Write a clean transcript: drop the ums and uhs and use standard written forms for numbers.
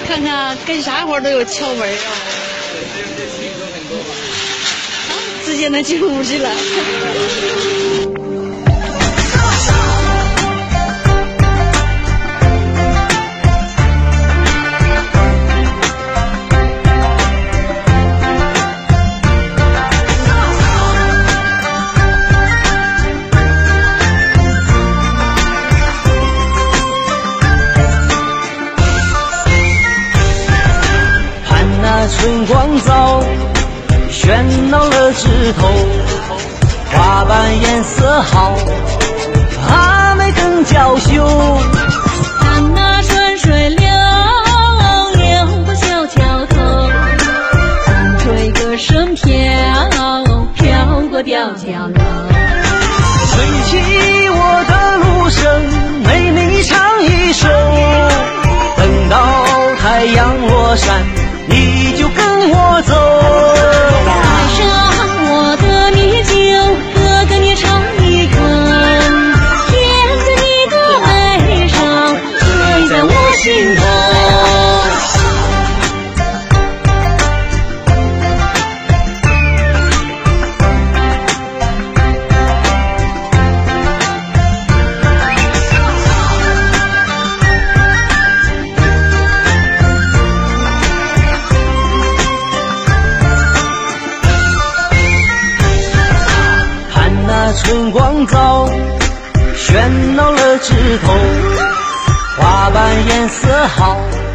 看看干啥活都有窍门啊！直接能进屋去了。 春光早，喧闹了枝头，花瓣颜色好，阿妹更娇羞。 看那春水流，流过小桥头，风吹歌声飘，飘过吊脚楼。 吹起我的芦笙，为你唱一首，等到太阳落山，你就跟我走， 带上我的米酒，哥跟你唱一段，甜着你的悲伤，醉在我心头。 春光早，喧闹了枝头，花瓣颜色好。